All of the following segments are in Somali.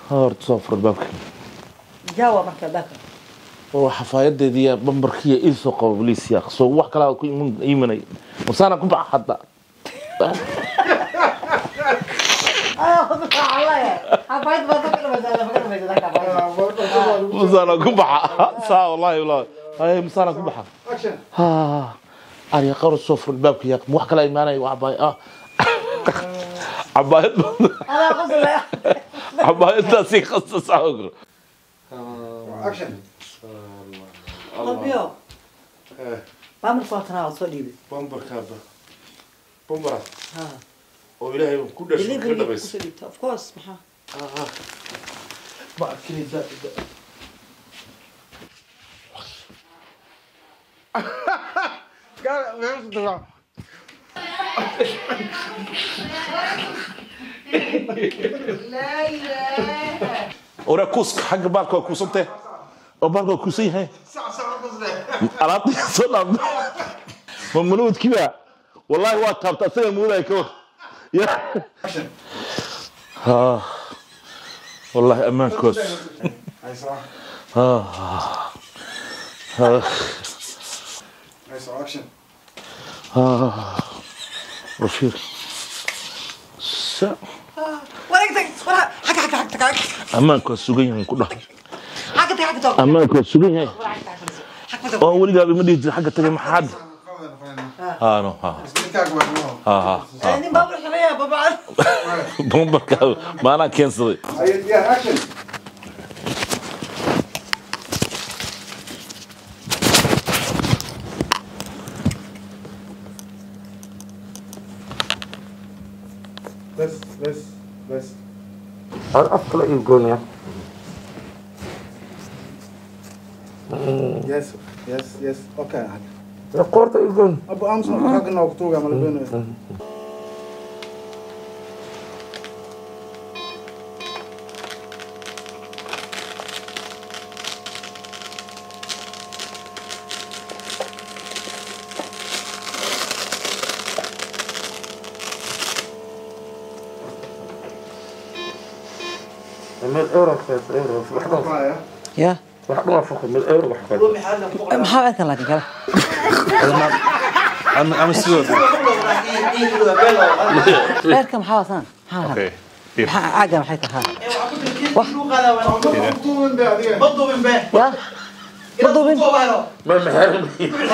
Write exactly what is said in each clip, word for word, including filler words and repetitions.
هارت صفر بابك جاوا marka dhaka oo xafaayadeedii bambarkiya ii soo qabo boliis yaa soo wax kala ku iimanay wasana ku bax hadda ah wallahi xafaayad baad ka dhamaysay ma ka dhamaysay dhaka wasana ku bax saa wallahi wallahi ay wasana ku bax ha ari qaro sofr baabka yaa wax kala iimanay wax bay ah عبايد انا قصدي عبايد تاسي خصص عقر اكشن طبيو ما من فاتنا وصليبي بامبر كابا بامبر ها وإلهي كل شيء كله بس اوف كورس ما اه ما اكلي ذا قال لا اله ورا كوسك حق بالك كوسنته او بالك كوسي هي ساعه ساعه قصدي عرفتي صلاه ممنوت كذا والله هو تابت سنه مولاي كو يا ها والله امان كوس هاي صح ها ها هاي صح اكشن ها رفيق س ورقتك ورا حق حق حق حق امان كوس سوقين كله حق حق حق امان كوس سوقين هي oo waliga ma dhigi xagga tagay maxad ها نو ها ها ها يعني بابا خليها بابا بومبر ما انا كنسل هاي يا اكشن بس بس بس اصلا يقول يا يس يس يس اوكي القورة يقول ابو امس حقنا وقتوغا مالبينو من الاورو كيف الاورو وحده يا وحده فوق من الاورو وحده ما حاولت لكن كلا انا ام ستوديو اركم حاوسان اوكي كيف عاقه حيت ها بطو من بعدين بضوا من بيه يا بضوا من ما محرم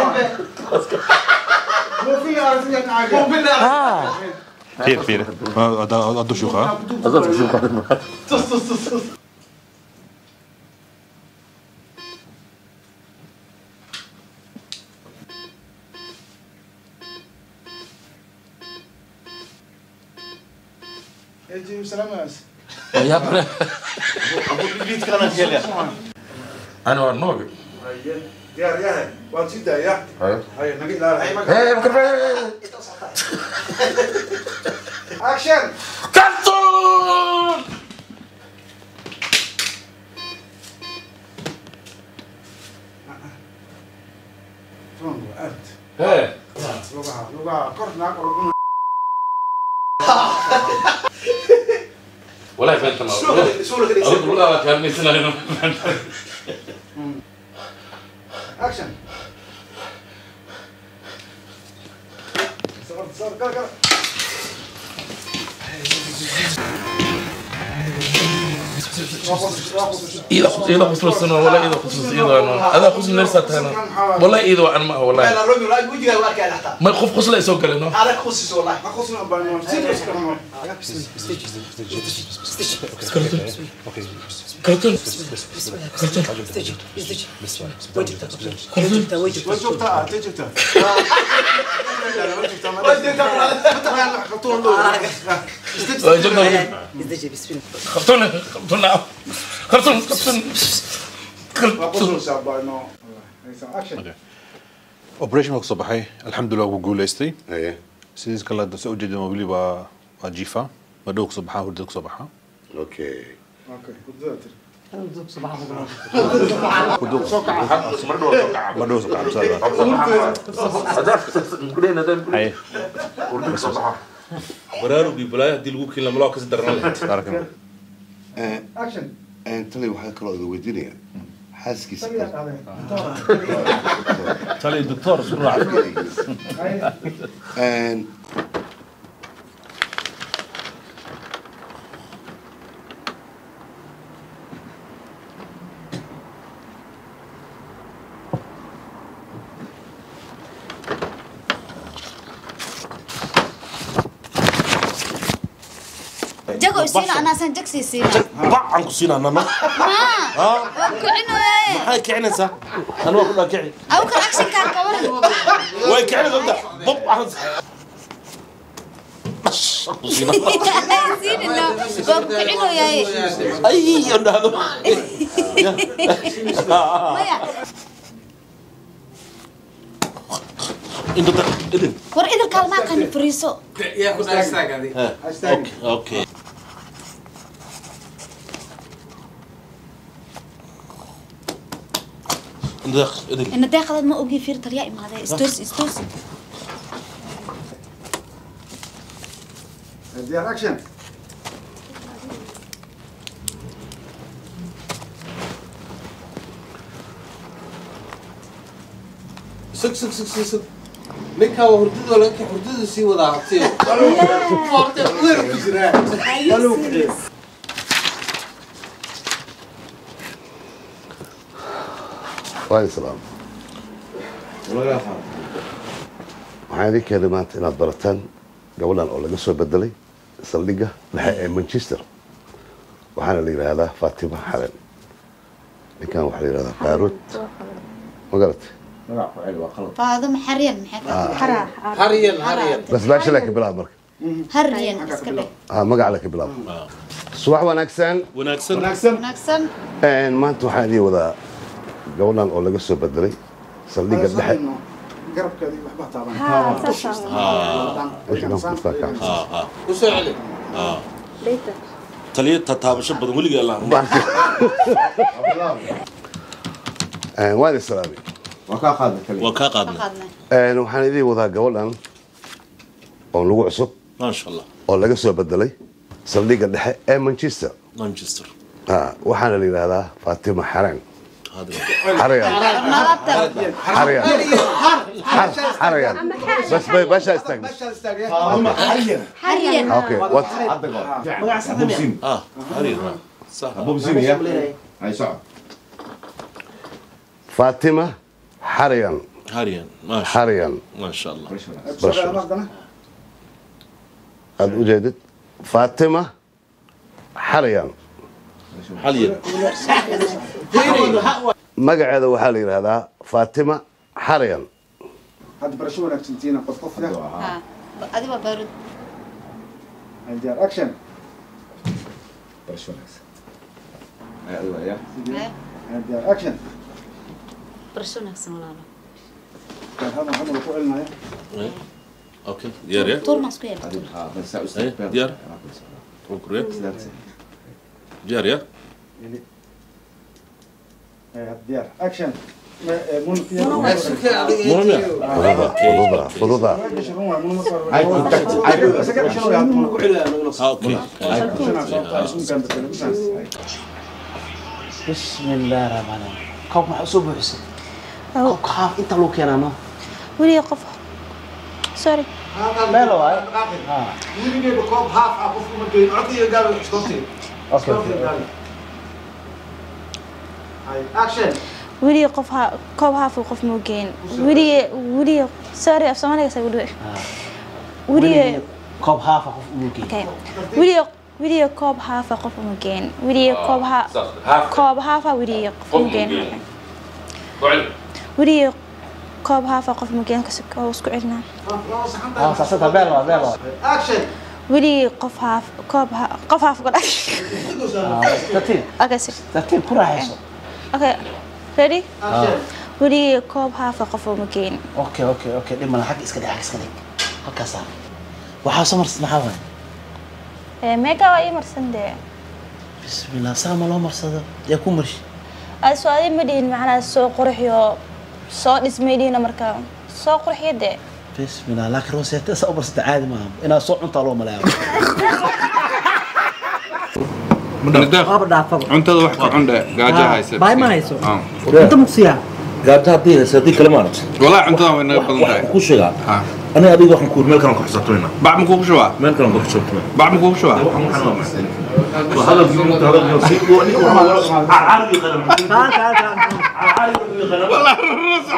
مو في عارفين عاقه مو ها كيف كيف هذا هذا شو ها اظن شو تص تص تص اجي سلام يا ابني ابو بيت كان كيليا انا ورنوبي يا يا وانتي يا هاي هاي نقي لا هاي بكر اكشن كرتون شلون وقعت ايه لغة لغة كرنا كرنا ولا فهمت ما شو شو اللي اقول والله كان مثلنا هنا اكشن صار صار قال قال إذا إذا خصوص السنة ولا إذا خصوص إذا أنا هذا خصوص نرسل هنا والله إذا أنا ما والله لا الرجل لا وجهه ولا لحظة ما يخوف خصوص لا يسوق لنا هذا خصوص والله ما خصنا بانون سيريس كمان كرتون كرتون كرتون وجبتها وجبتها وجبتها تجبتها خرطون خرطون خرطون خرطون اوبريشن وقت صباحي الحمد لله وقوليستي ايه سيز كلا دس اوجد موبيلي با جيفا بدوق صباحا ودوق صباحا اوكي اوكي بالذات دوك صباح ودوق صباحا بدوق صباحا اي برارو بيبلاي دي لوكي لما لاكس درنا بارك الله action tali waxaa kaloo iga weydiinaya xaaskiisa tali doctor suraac jago isina ana san jaksi isina baan ku siina nana ha kicino maxay kicinaysa anoo ku dhakici aw ka action ka kawan way kicinaysa dadka bob aan isina la bob kicino yaay ay andado maya inta idin war idin kalma kan friiso يا خد هاشتاج هذه اوكي اوكي ندخ ادري ان داخل ما اوغي فير طريقه ما هذا استوس استوس دير اكشن سك سك سك سك سك ninka waa hurdada laakiin hurdada sii wadaa habtiyo waqti weyn ku jiraa قالوا كده waa islaam waxaan idin keenay maanta inaad barataan gabadhan oo laga soo bedelay saldhigga dhexe ee manchester waxaana la yidhaahdaa fatima xalen ninkan waxaa la yidhahdaa faaruud ma garatay فاضم حريان محك حرا haryan haryan bas baasha laka bilaab marka حريان اسكبه ha magaca laka bilaab subax wanaagsan wanaagsan نكسن een maanta waxaan idin wadaa gabadhan oo laga soo bedelay saldhigga dhexe قرب كذي وحبه طبعا ها ساسا Meesha dhan ku faakaa. اه اه ku soo celi اه ليتر taliya tataabasho badan weliga la Een waan islaamay waa ka qaadnay فقدنا een waxaan idin wadaa gabadhan oo lagu cusub ma sha Allah oo laga soo bedelay saldhigga dhexe ee manchester manchester ha waxaana la yidhaahdaa fatima xaren hada xarayan xarayan xarayan bas bay basha istaag حريان okay what اه هري صح fatima xarayan هريان ما شاء xarayan ما شاء الله aad u jeedid fatima xarayan حاليا magaceeda waxaa la yidhaahdaa fatima xarayan هذا برشو ولا كنتينا قد قفنا ها ادي بارود دير اكشن دير اكشن برشو نكسن ولا كان هذا هذا اللي قلنا اوكي ديار يا طول ما سكوير ايه ديار وكرويت ديار يا دير اكشن مو مرمي fududa fududa اوكي بسم الله الرحمن الرحيم كوب محسوب حسين كوب خاف انت لو كان انا ولي قف سوري ما له هاي اوكي اكشن ولي قف ها كوب هاف وقف موجين ولي ولي سوري افسمانك سيقول ولي كوب هاف اخف ممكن اوكي ولي ولي كوب هاف قف موجين ولي كوب ها كوب هاف ولي قف موجين ولي كوب هاف قف موجين كسكو اسكو عندنا اه صحتها بيلا بيلا اكشن ولي قف هاف كوب ها قف هاف قول ترتيب اوكي سي ترتيب كل حيصل اوكي ريدي اكشن ولي كوب هاف قف موجين اوكي اوكي اوكي لما انا حق اسكدي حق اسكدي هكا صار waxaa soo marsan maxaa waay ee mega waa ii marsande bismillah sama loo marsado yaa ku marshi aswaadi madin macna soo qurxiyo soo dhismeeyna marka soo qurxiyade bismillah laakiin roosete soo barsata caadi ma aha inaa soo cunta loo maleeyo cuntada wax ka cunde gaajo haysa baay ma hayso inta muqsiya gaabta hadii hadii kala maarad والله cuntada way naga badan tahay ku sheega ana adiga waxaan ku meel kale ku xisabtayna bac ma ku shubaa meel kale ku xisabtayna bac ma ku shubaa وهذا اليوم هذا اليوم سيكو عارف يقلم عارف يقلم والله الرص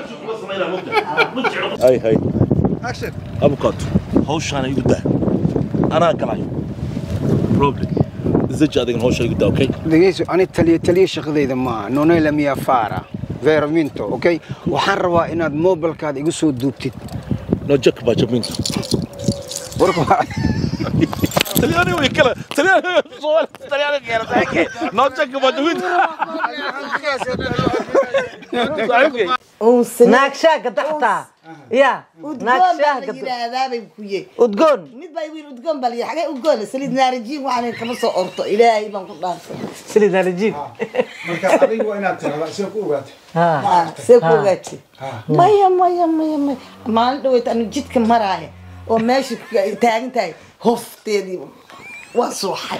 هاي هاي اكشن ابو كات هوش انا يقدا انا كلاي بروبلم زج هذا هوش يقدا اوكي دقيقه انا تلي تلي شقديده ما نوني لم يفارا فيرمينتو اوكي waxaan rabaa inaad mobilkaada igu soo duubtid no jack ba jabinso warka تلياني ويكلا تلياني صور تلياني غير ذاك نوتك بدويد naagshaga daxta ya naagshaga yiraahdaa kuye udgoon mid bay wiil udgoon bal yaxay udgoon salid naarijiin waxaan kama soo orto ilaahay baan ku dhaafay salid naarijiin marka adigu waa inaad tirahdaa si ku ogaatay ha si ku ogaatay maya maya maya maalin dhaweyd aan jidka maraayo oo meesha taagan tahay hofteedii waa suuxay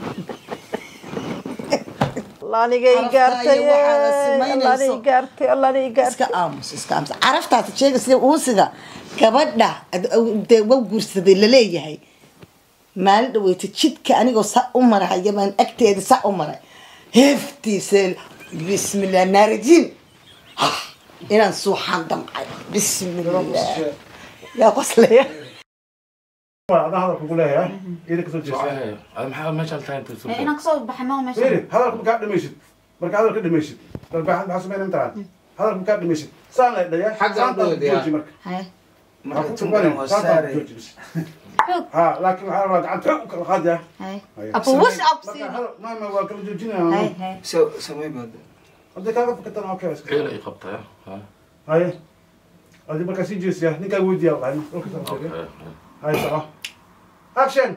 laaniga igaartay laaniga igaartay laaniga igaartay iska aamus iska aamus caraftaas sheega sida uusiga gabadha waa guursaday la leeyahay maalin dhaweyd jidka anigoo sa u maray baan agteeda sa u maray heftiisa bismillah naarjin inaan suuxan damcay bismillah yaa qoslaya هذا هذا كقول لها إذا كسر جسم هذا محل ما شال تاين تسوق أنا قصو بحماه ماشي هذا كم قاعد ميشت بركة هذا كده ميشت بركة حسب ما نمتعن هذا كم قاعد ميشت سان لا ده حق عبود يا هاي ما تبغى سان ها لكن هذا قاعد تحك الخادة هاي أبو وش أبصي ما ما هو كم جوجينا هاي هاي سو سمي بعد هذا كذا فكرت أنا أوكي بس إيه يقبطها ها هاي هذه بركة سيجيس يا نيكا ودي الله هاي صراحة أكشن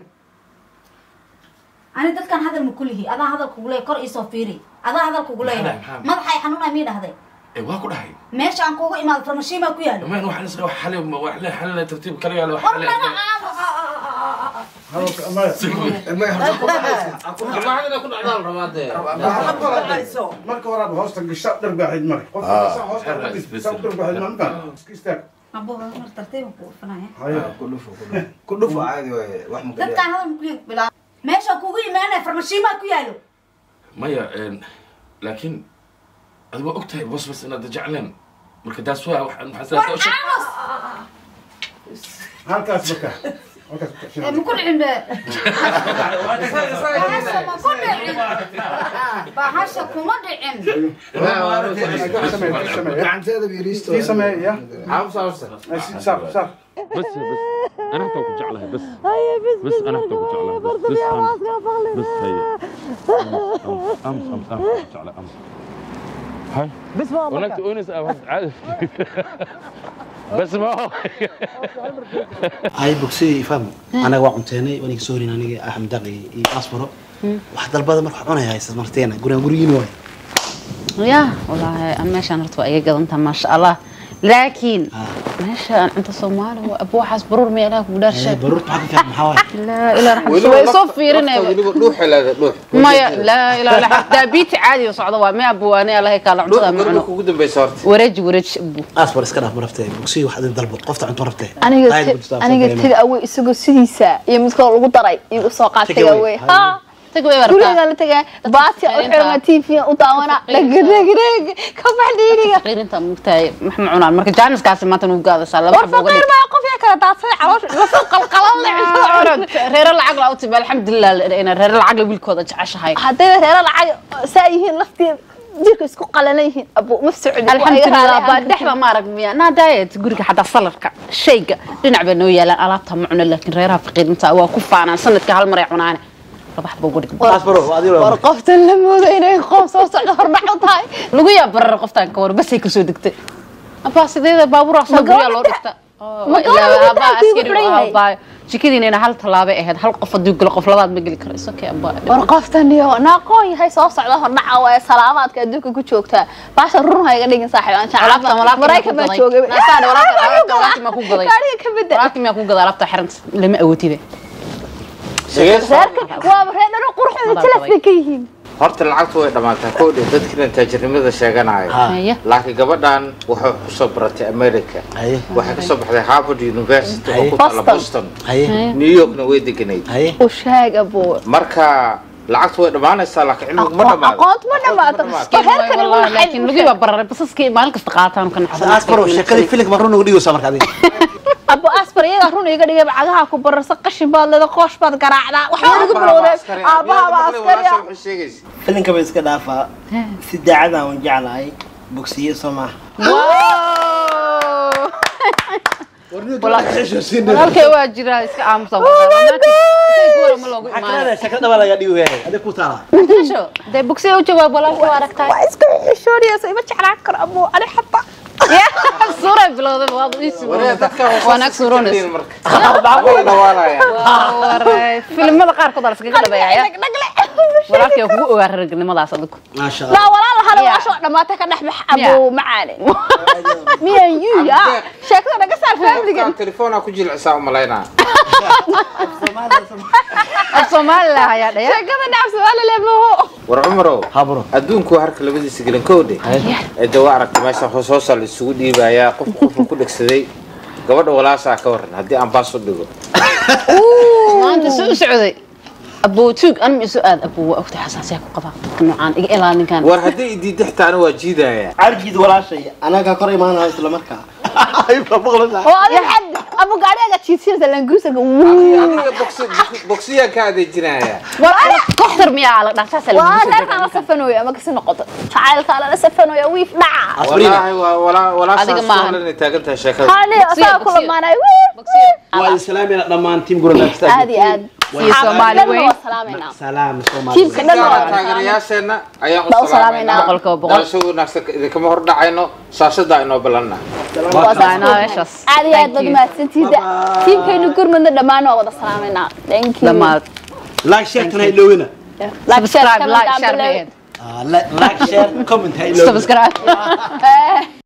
أنا دت كان هذا المكله هذا هذا الكوبلي كر إيصافيري هذا هذا الكوبلي ما ضحي حنونا مين هذا إيه واكو ده ماشي عن كوكو إمال فرمشي ما كيان ما نروح نسوي حل وحل حل ترتيب كلام على حل ما ما يحصل ما عندنا كنا عدال رمادي مرك ورا بهوست الشاب درب واحد مرك هوست درب واحد مرك كيستك أبو هذا ترتيب فناي هاي كله فوق كله فوق عادي واحد مكان دت كان هذا المكله بلا ماشي عن كوكو إمال فرمشي ما كيانو ما يا لكن هذا وقتها بس بس أنا دجعلن مركز ده سوا واحد حسنا هالكاس بكا مكون عند بحسه مكون عند بحسه كمان عند عن هذا بيريستو في سماء يا عاوز عاوز صار صار بس بس انا حتى جعلها بس بس انا حتى جعلها بس بس بس هي امس امس امس جعلها امس هاي بس ما ونك تونس عارف بس ما هو هاي بوكسي فهم انا وعنتيني وانا سوري اني احمد دقي اصبره واحد البلد مرخ عونها هاي مرتين غوري غوريين واي يا والله انا ماشان رتوا اي قدنت ما شاء الله لكن ماشان انت صومالي وابو حاس برور ميلاك ودرشه برور حقك محاول لا الا راح نسوي صفيرنا روح لا روح ما لا لا لا دابيت عادي وصعده waa ma ابو انا الله يكال cuntada macno ugu dambeeyay saartay wareej wareej ابو اصبر iska dhaaf marftay bogsi waxa in dalbad qofta cunto rabtay aniga aniga tag away isagoo sidiisa iyo mid kale lagu daray iyo soo qaatay away ha تقوي ورقة guriga la tagay baati oo xirma T V u daawana dhagdhag ka baxdiiniga غير انت مقتاي محمعون marka jaaniskaas maanta uu gaadashaa laba xabo uga dhig qof yaa kala daadsay caloosh la soo qalqalan orod reer lacag la utib alxamdulillah ina reer lacag la wiilkooda jeceshahay haday reer lacag saayihiin laftii jirka isku qalanayeen abu ma socdo alxamdulillah ba dhaxba ma arag miya na daayad guriga xataa salarka shayga dhinac baa noo yaalan alaabta macno laakiin reeraha faqiirinta waa ku faanaan sanadka hal mar ay cunaan rabax buu gudig asbaro adiga war qoftan la mooday inay qof soo socdo hordhac tahay lagu yaa barar qoftan ka war bas ay ka soo degtay aba sideeda baabuur asan guriga loo dhigta ma ilaa aba askari aba jikadiina ina hal talaabo ahayd hal qof hadii gal qof labaad ma gali karo isoo aba war qoftan iyo naaqoon yahay soo socdo hordhac waa salaamaadka adduunka ku joogta baasha run hayga dhigin saaxiib aan jeclaa marayka ma joogay naasaan walaal ma ku gaday gaariga ka bedel walaal ma ku gaday alaabta xiranta lama awootide reerka waa reer dharo quruxda jilas bay ka yihiin horta lacagtu way dhamaataa koodhi dadkina taajirnimada sheeganayo laakiin gabadhan wuxuu ku soo baratay America waxay ka soo baxday Harvard University oo ku taala Boston New Yorkna way deganayd oo sheeg abo marka lacagtu way dhamaanaysaa laakiin cilmigu ma dhamaado aqoontu ma dhamaado reerkan laakiin lagu waa barar basaskii maalin kasta qaataan kan asbaro shaqadii filim marun ugu dhigo samarka adiga abo asbar iyaga run iga dhigay bacagaha ku bararsa qashin baad leeda qoosh baad garaacdaa waxa lagu bilowday aabaha baa askari filimka bay iska dhaafaa si daacad aan jeclahay bogsiye Soomaa walaalkay waa jiraa iska aamusan romantic goor ma loogu imaan shakada baa laga dhigo yahay adiga ku taala sho de bogsiye u jawaab walaalkay waa aragtay waa iska xishooriyay ima jeclaan karo abo ali xabba صورة بلوضة بعض إيش وأنا أكسرونس فيلم ماذا قارك قدر سكين كذا بيا ولكن يفوق ويرجع لماذا صدق ما شاء الله لا والله هذا واشو لما تكنح أبو معاني مية يو يا شكله أنا قصر فهمت كان تليفون أكو جيل عصام ملاينا الصومال لا يا ده شكله نعم سؤال اللي ابنه ورعمره هبره أدون كو هرك اللي بدي سجلن كودي الدواء رك ماشي خصوصا للسعودي بيا قف قف كل كسدي قبل ولا ساعة كورن هدي أم باص صدقه ما أنت سو سعودي أبو توك أنا من سؤال أبو أختي حساسية قفا نوعان إيه إلا كان ور هدي دي تحت أنا وجيدة يا عرجيد ولا شيء أنا كقري ما أنا أصلا مركا أيوة بغلط وأنا حد أبو قاعد أجا تشيسير تلان جروسك أنا بوكسي بوكسية كادي جناية وأنا كحتر مياه على نفسها سلم وأنا أنا سفنويا ما كسر نقطة تعال تعال أنا سفنويا ويف نع والله ولا ولا سافر لأن تاجرتها شكل هاني أصلا كل ما أنا ويف والسلام يا لما تيم قرنا هذه هذه في سومالي وين سلام سومالي تيم كنا تاجر سنة أيام سلامنا بقول كو بقول شو نفسك إذا كم هرد عينه ساسد عينه بلنا أنا إيش أص عادي هذا ما سنتي ده تيم كنا كور من دمانة وده سلامنا thank you دمات لايك شير تناي لوينا لايك شير لايك شير لايك شير كومنت هاي لوينا سبسكرايب